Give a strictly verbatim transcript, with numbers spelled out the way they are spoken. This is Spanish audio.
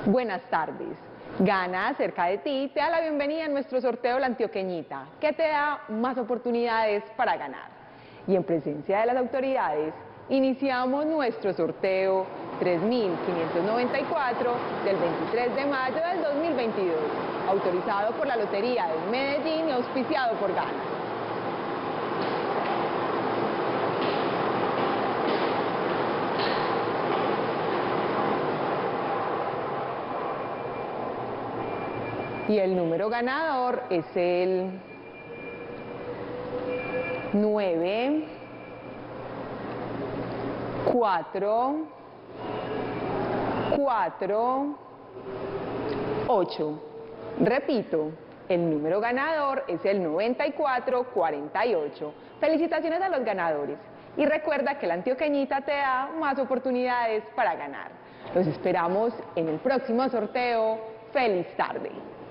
Buenas tardes. Gana cerca de ti te da la bienvenida a nuestro sorteo La Antioqueñita, que te da más oportunidades para ganar. Y en presencia de las autoridades, iniciamos nuestro sorteo tres mil quinientos noventa y cuatro del veintitrés de mayo del dos mil veintidós, autorizado por la Lotería de Medellín y auspiciado por Gana. Y el número ganador es el nueve, cuatro, cuatro, ocho. Repito, el número ganador es el noventa y cuatro cuarenta y ocho. Felicitaciones a los ganadores. Y recuerda que la Antioqueñita te da más oportunidades para ganar. Los esperamos en el próximo sorteo. ¡Feliz tarde!